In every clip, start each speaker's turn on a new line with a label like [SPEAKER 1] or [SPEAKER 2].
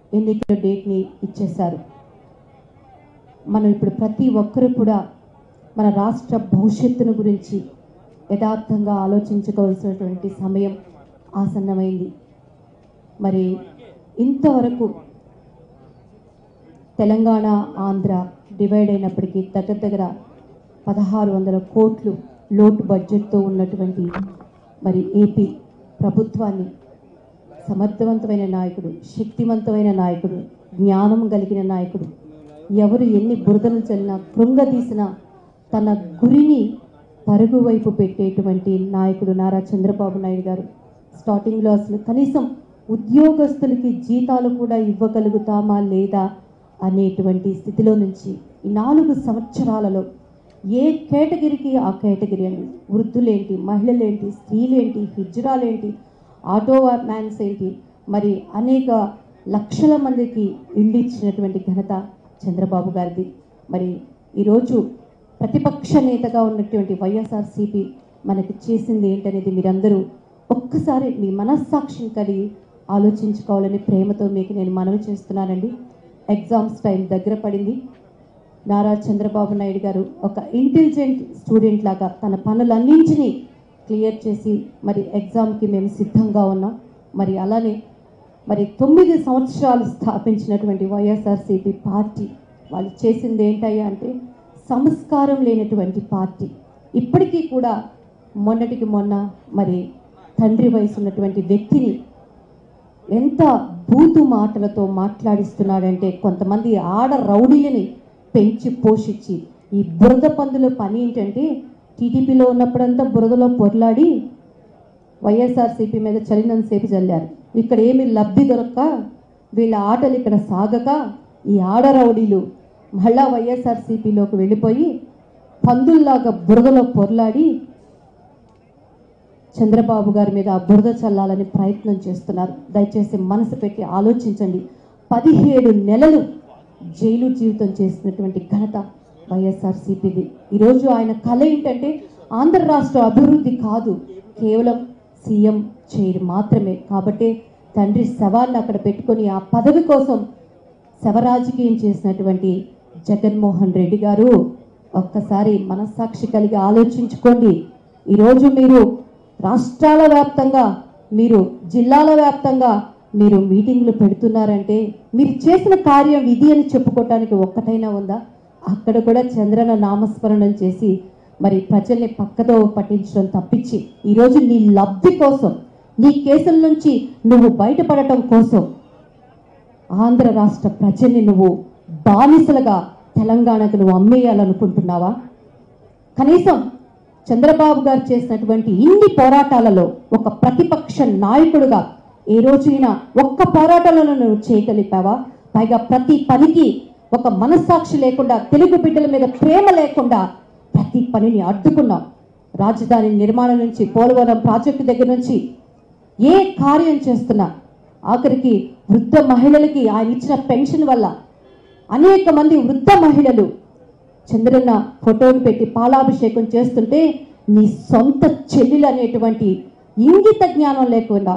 [SPEAKER 1] ఎన్నికల డేట్ని ఇచ్చేశారు. మనం ఇప్పుడు ప్రతి ఒక్కరు కూడా మన రాష్ట్ర భవిష్యత్తును గురించి యథార్థంగా ఆలోచించుకోవాల్సినటువంటి సమయం ఆసన్నమైంది. మరి ఇంతవరకు తెలంగాణ ఆంధ్ర డివైడ్ అయినప్పటికీ దగ్గర 1600 కోట్లు లోటు బడ్జెట్తో ఉన్నటువంటి మరి ఏపీ ప్రభుత్వాన్ని సమర్థవంతమైన నాయకుడు, శక్తివంతమైన నాయకుడు, జ్ఞానం కలిగిన నాయకుడు, ఎవరు ఎన్ని బురదలు చల్లినా కృంగదీసినా తన గురిని పరుగు వైపు పెట్టేటువంటి నాయకుడు నారా చంద్రబాబు నాయుడు గారు స్టార్టింగ్లో అసలు కనీసం ఉద్యోగస్తులకి జీతాలు కూడా ఇవ్వగలుగుతామా లేదా అనేటువంటి స్థితిలో నుంచి ఈ 4 సంవత్సరాలలో ఏ కేటగిరీకి ఆ కేటగిరీ అండి, వృద్ధులేంటి, మహిళలేంటి, స్త్రీలేంటి, హిజ్రాలేంటి, ఆటో మ్యాన్స్ ఏంటి, మరి అనేక లక్షల మందికి ఇల్లు ఇచ్చినటువంటి ఘనత చంద్రబాబు గారిది. మరి ఈరోజు ప్రతిపక్ష నేతగా ఉన్నటువంటి వైఎస్ఆర్సీపీ మనకి చేసింది ఏంటనేది మీరందరూ ఒక్కసారి మీ మనస్సాక్షిని కలిగి ఆలోచించుకోవాలని ప్రేమతో మీకు నేను మనవి చేస్తున్నానండి. ఎగ్జామ్స్ టైం దగ్గర పడింది. నారా చంద్రబాబు నాయుడు గారు ఒక ఇంటెలిజెంట్ స్టూడెంట్ లాగా తన పనులన్నింటినీ క్లియర్ చేసి మరి ఎగ్జామ్కి మేము సిద్ధంగా ఉన్నాం. మరి అలానే మరి 9 సంవత్సరాలు స్థాపించినటువంటి వైఎస్ఆర్సీపీ పార్టీ వాళ్ళు చేసింది ఏంటయ్యా అంటే సంస్కారం లేనటువంటి పార్టీ. ఇప్పటికీ కూడా మొన్నటికి మొన్న మరి తండ్రి వయసు ఉన్నటువంటి వ్యక్తిని ఎంత బూతు మాటలతో మాట్లాడిస్తున్నాడంటే కొంతమంది ఆడ రౌడీలని పెంచి పోషించి ఈ బురద పందుల పని ఏంటంటే టీడీపీలో ఉన్నప్పుడంతా బురదలో పొర్లాడి వైఎస్ఆర్సీపీ మీద చలినంతసేపు చల్లారు. ఇక్కడ ఏమి లబ్ధి దొరక్క వీళ్ళ ఆటలు ఇక్కడ సాగక ఈ ఆడ రౌడీలు మళ్ళా వైఎస్ఆర్సీపీలోకి వెళ్ళిపోయి పందుల్లాగా బురదలో పొర్లాడి చంద్రబాబు గారి మీద ఆ బురద చల్లాలని ప్రయత్నం చేస్తున్నారు. దయచేసి మనసు పెట్టి ఆలోచించండి. 17 నెలలు జైలు జీవితం చేసినటువంటి ఘనత వైఎస్ఆర్సీపీది. ఈరోజు ఆయన కళ ఏంటంటే ఆంధ్ర రాష్ట్ర అభివృద్ధి కాదు, కేవలం సీఎం చైర్ మాత్రమే. కాబట్టి తండ్రి శవాన్ని అక్కడ పెట్టుకొని ఆ పదవి కోసం శవరాజకీయం చేసినటువంటి జగన్మోహన్ రెడ్డి గారు ఒక్కసారి మనస్సాక్షి కలిగి ఆలోచించుకోండి. ఈరోజు మీరు రాష్ట్రాల వ్యాప్తంగా, మీరు జిల్లాల వ్యాప్తంగా మీరు మీటింగ్లు పెడుతున్నారంటే మీరు చేసిన కార్యం ఇది అని చెప్పుకోవటానికి ఒక్కటైనా ఉందా? అక్కడ కూడా చంద్రన నామస్మరణం చేసి మరి ప్రజల్ని పక్కతో పట్టించడం తప్పించి ఈరోజు నీ లబ్ధి కోసం, నీ కేసుల నుంచి నువ్వు బయటపడటం కోసం ఆంధ్ర రాష్ట్ర ప్రజల్ని నువ్వు బానిసలుగా తెలంగాణకు నువ్వు అమ్మేయాలనుకుంటున్నావా? కనీసం చంద్రబాబు గారు చేసినటువంటి ఇన్ని పోరాటాలలో ఒక ప్రతిపక్ష నాయకుడుగా ఏ రోజైనా ఒక్క పోరాటాలను నువ్వు చేయగలిపావా? పైగా ప్రతి పనికి ఒక మనస్సాక్షి లేకుండా, తెలుగు బిడ్డల మీద ప్రేమ లేకుండా ప్రతి పనిని అడ్డుకున్నాం. రాజధాని నిర్మాణం నుంచి పోలవరం ప్రాజెక్టు దగ్గర నుంచి ఏ కార్యం చేస్తున్నా, ఆఖరికి వృద్ధ మహిళలకి ఆయన ఇచ్చిన పెన్షన్ వల్ల అనేక మంది వృద్ధ మహిళలు చంద్రన్న ఫోటోను పెట్టి పాలాభిషేకం చేస్తుంటే నీ సొంత చెల్లెలు అనేటువంటి ఇంగిత జ్ఞానం లేకుండా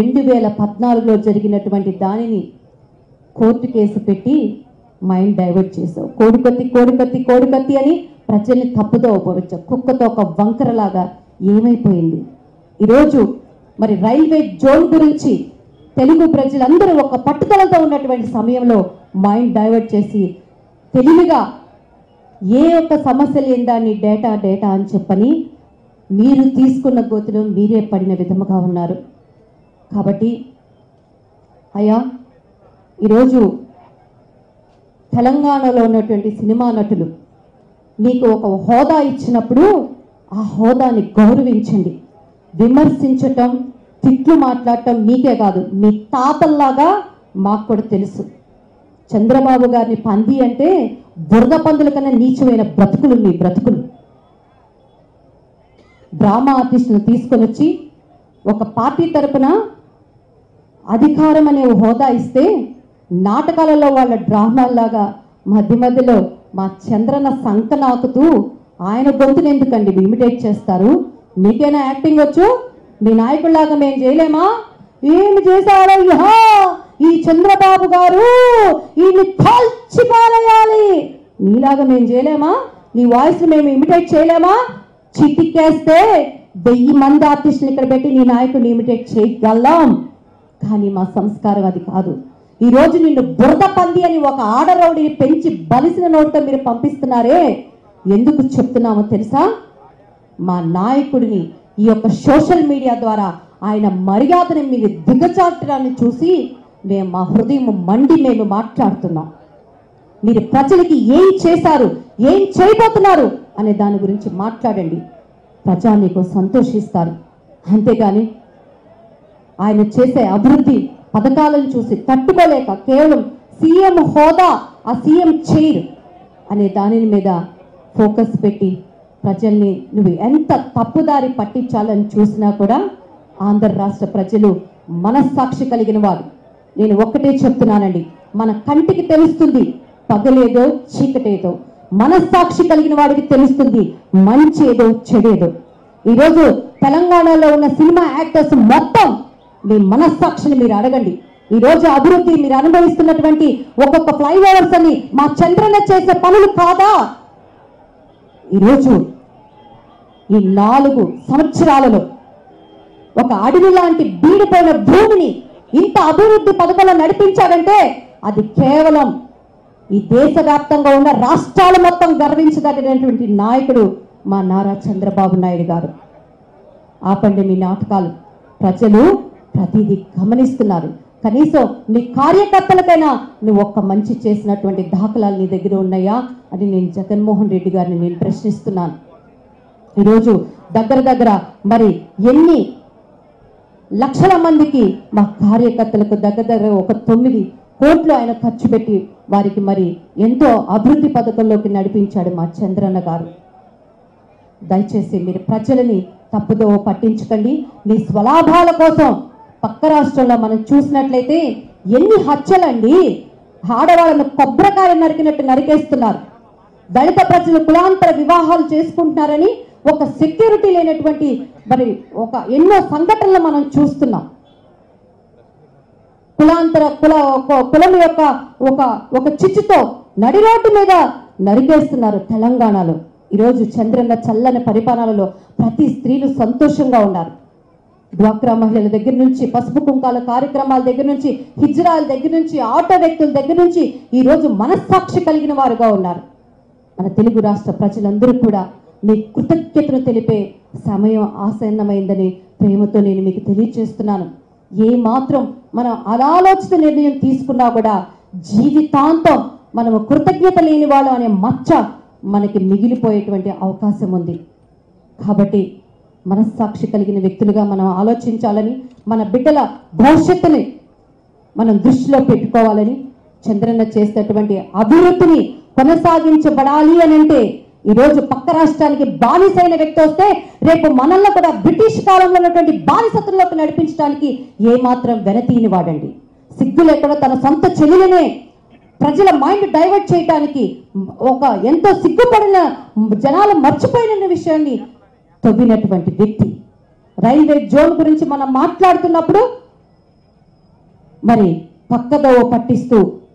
[SPEAKER 1] 2014లో జరిగినటువంటి దానిని కోర్టు కేసు పెట్టి మైండ్ డైవర్ట్ చేసావు. కోడికత్తి కోడికత్తి కోడికత్తి అని ప్రజల్ని తప్పుతో ఉపయోగించావు. కుక్కతో ఒక వంకరలాగా ఏమైపోయింది? ఈరోజు మరి రైల్వే జోన్ గురించి తెలుగు ప్రజలందరూ ఒక పట్టుదలతో ఉన్నటువంటి సమయంలో మైండ్ డైవర్ట్ చేసి తెలివిగా ఏ ఒక్క సమస్య లేని దాన్ని డేటా డేటా అని చెప్పని మీరు తీసుకున్న గోతులో మీరే పడిన విధముగా ఉన్నారు. కాబట్టి అయ్యా, ఈరోజు తెలంగాణలో ఉన్నటువంటి సినిమా నటులు మీకు ఒక హోదా ఇచ్చినప్పుడు ఆ హోదాని గౌరవించండి. విమర్శించటం, తిట్లు మాట్లాడటం మీకే కాదు, మీ తాతల్లాగా మాకు కూడా తెలుసు. చంద్రబాబు గారిని పంది అంటే బురద పందుల కన్నా నీచమైన బ్రతుకులు మీ బ్రతుకులు. డ్రామా ఆర్టిస్టును తీసుకొని వచ్చి ఒక పార్టీ తరపున అధికారం అనే హోదా ఇస్తే నాటకాలలో వాళ్ళ డ్రామాల్లాగా మధ్య మధ్యలో మా చంద్రన సంక నాకుతూ ఆయన గొంతును ఎందుకండి ఇమిటేట్ చేస్తారు? మీకైనా యాక్టింగ్ వచ్చు? మీ నాయకుల్లాగా మేము చేయలేమా? ఏమి చేశాడో ఈ చంద్రబాబు గారు ఈయన్ని కాల్చి పారేయాలి. నీలాగా మేము చేయలేమా? నీ వాయిస్ మేము ఇమిటేట్ చేయలేమా? చిటికేస్తే 1000 మంది ఆర్టిస్టులు ఇక్కడ పెట్టి నీ నాయకుడిని ఇమిటేట్ చేయగలం. కానీ మా సంస్కారం అది కాదు. ఈరోజు నిన్ను బురద పంది అని ఒక ఆడరౌడిని పెంచి బలిసిన నోటితో మీరు పంపిస్తున్నారే, ఎందుకు చెప్తున్నామో తెలుసా? మా నాయకుడిని ఈ యొక్క సోషల్ మీడియా ద్వారా ఆయన మర్యాదను మీరు దిగజార్చడాన్ని చూసి మేము మా హృదయం మండి మేము మాట్లాడుతున్నాం. మీరు ప్రజలకి ఏం చేశారు, ఏం చేయబోతున్నారు అనే దాని గురించి మాట్లాడండి. ప్రజానీకం సంతోషిస్తారు. అంతేగాని ఆయన చేసే అభివృద్ధి పథకాలను చూసి తట్టుకోలేక కేవలం సీఎం హోదా, ఆ సీఎం చైర్ అనే దాని మీద ఫోకస్ పెట్టి ప్రజల్ని నువ్వు ఎంత తప్పుదారి పట్టించాలని చూసినా కూడా ఆంధ్ర రాష్ట్ర ప్రజలు మనస్సాక్షి కలిగిన వారు. నేను ఒక్కటే చెప్తున్నానండి, మన కంటికి తెలుస్తుంది పగలేదో చీకటేదో. మనస్సాక్షి కలిగిన వాడికి తెలుస్తుంది మంచి ఏదో చెడేదో. ఈరోజు తెలంగాణలో ఉన్న సినిమా యాక్టర్స్ మొత్తం మీ మనస్సాక్షిని మీరు అడగండి. ఈరోజు అభివృద్ధి మీరు అనుభవిస్తున్నటువంటి ఒక్కొక్క ఫ్లైఓవర్స్ అని మా చంద్రన్న చేసే పనులు కాదా? ఈరోజు ఈ 4 సంవత్సరాలలో ఒక అడవి లాంటి బీడిపోయిన భూమిని ఇంత అభివృద్ధి పథకంలో నడిపించాడంటే అది కేవలం ఈ దేశవ్యాప్తంగా ఉన్న రాష్ట్రాలు మొత్తం గర్వించదగినటువంటి నాయకుడు మా నారా చంద్రబాబు నాయుడు గారు. ఆపండి మీ నాటకాలు. ప్రజలు ప్రతిదీ గమనిస్తున్నారు. కనీసం నీ కార్యకర్తలకైనా నువ్వు ఒక్క మంచి చేసినటువంటి దాఖలాలు నీ దగ్గర ఉన్నాయా అని నేను జగన్మోహన్ రెడ్డి గారిని నేను ప్రశ్నిస్తున్నాను. ఈరోజు దగ్గర మరి ఎన్ని లక్షల మందికి మా కార్యకర్తలకు దగ్గర ఒక 9 కోట్లు ఆయన ఖర్చు పెట్టి వారికి మరి ఎంతో అభివృద్ధి పథకంలోకి నడిపించాడు మా చంద్రన్న గారు. దయచేసి మీరు ప్రజలని తప్పుదో పట్టించకండి. మీ స్వలాభాల కోసం పక్క రాష్ట్రంలో మనం చూసినట్లయితే ఎన్ని హత్యలండి. ఆడవాళ్ళను కొబ్బరికాయ నరికినట్టు నరికేస్తున్నారు. దళిత ప్రజలు కులాంతర వివాహాలు చేసుకుంటున్నారని ఒక సెక్యూరిటీ లేనటువంటి మరి ఒక ఎన్నో సంఘటనలు మనం చూస్తున్నాం. కులం యొక్క ఒక చిచ్చుతో నడిరోడ్డు మీద నరికేస్తున్నారు తెలంగాణలో. ఈరోజు చంద్రన్న చల్లని పరిపాలనలో ప్రతి స్త్రీలు సంతోషంగా ఉన్నారు. డ్వాక్రా మహిళల దగ్గర నుంచి, పసుపు కుంకాల కార్యక్రమాల దగ్గర నుంచి, హిజ్రాల దగ్గర నుంచి, ఆటో వ్యక్తుల దగ్గర నుంచి ఈరోజు మనస్సాక్షి కలిగిన వారుగా ఉన్నారు. మన తెలుగు రాష్ట్ర ప్రజలందరూ కూడా మీ కృతజ్ఞతను తెలిపే సమయం ఆసన్నమైందని ప్రేమతో నేను మీకు తెలియజేస్తున్నాను. ఏ మాత్రం మనం అనాలోచిత నిర్ణయం తీసుకున్నా కూడా జీవితాంతం మనము కృతజ్ఞత లేని వాళ్ళం అనే మచ్చ మనకి మిగిలిపోయేటువంటి అవకాశం ఉంది. కాబట్టి మనస్సాక్షి కలిగిన వ్యక్తులుగా మనం ఆలోచించాలని, మన బిడ్డల భవిష్యత్తుని మనం దృష్టిలో పెట్టుకోవాలని, చంద్రన్న చేసేటువంటి అభివృద్ధిని కొనసాగించబడాలి అని అంటే ఈరోజు పక్క రాష్ట్రానికి బానిసైన వ్యక్తి వస్తే రేపు మనల్ని కూడా బ్రిటిష్ కాలంలో ఉన్నటువంటి బానిసత్వంలోకి నడిపించడానికి ఏమాత్రం వెనతీని వాడండి. సిగ్గు లేకుండా తన సొంత చెల్లెలనే ప్రజల మైండ్ డైవర్ట్ చేయడానికి ఒక ఎంతో సిగ్గుపడిన జనాలు మర్చిపోయిన విషయాన్ని తవ్వినటువంటి వ్యక్తి. రైల్వే జోన్ గురించి మనం మాట్లాడుతున్నప్పుడు మరి పక్కదోవ పట్టిస్తూ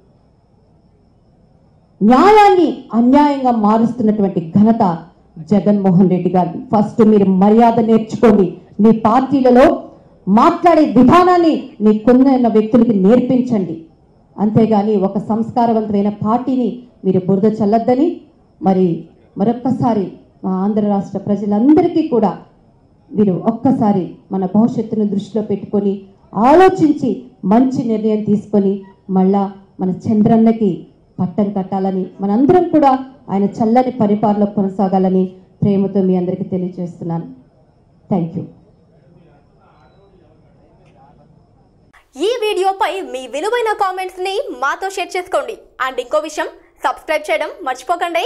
[SPEAKER 1] న్యాయాన్ని అన్యాయంగా మారుస్తున్నటువంటి ఘనత జగన్మోహన్ రెడ్డి గారిది. ఫస్ట్ మీరు మర్యాద నేర్చుకోండి. మీ పార్టీలలో మాట్లాడే విధానాన్ని మీకున్న వ్యక్తులకి నేర్పించండి. అంతేగాని ఒక సంస్కారవంతమైన పార్టీని మీరు బురద చల్లద్దని మరి మరొక్కసారి మా ఆంధ్ర రాష్ట్ర ప్రజలందరికీ కూడా మీరు ఒక్కసారి మన భవిష్యత్తును దృష్టిలో పెట్టుకొని ఆలోచించి మంచి నిర్ణయం తీసుకొని మళ్ళా మన చంద్రన్నకి పట్టం కట్టాలని, మనందరం కూడా ఆయన చల్లని పరిపాలన కొనసాగాలని ప్రేమతో మీ అందరికీ తెలియజేస్తున్నాను. Thank you.
[SPEAKER 2] ఈ వీడియోపై మీ విలువైన కామెంట్స్ ని మాతో షేర్ చేసుకోండి. అండ్ ఇంకో విషయం, సబ్స్క్రైబ్ చేయడం మర్చిపోకండి.